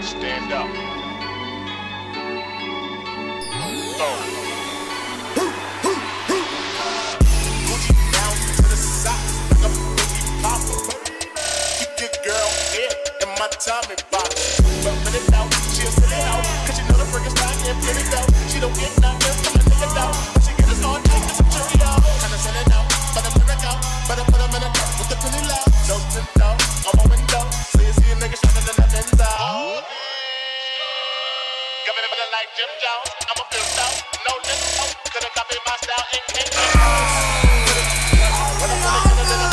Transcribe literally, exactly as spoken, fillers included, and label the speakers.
Speaker 1: Stand up. Go. Gucci down to the socks like a boogie popper. Keep your girl here in my Tommy box. But when it out, she'll sit it out. Cause you know the freaking style can't fit it out. She don't get nothing from the nigga out. But she get us all night and some cherry out. Tryna send it out, but I'm in the out. Better put them in a cup with the penny loud. No tint out, on my window. So you see a nigga shining in the Benz out. Give it a like Jim Jones. I'm a feel out, no limit. Couldn't copy my style and can't. When I'm gonna get it in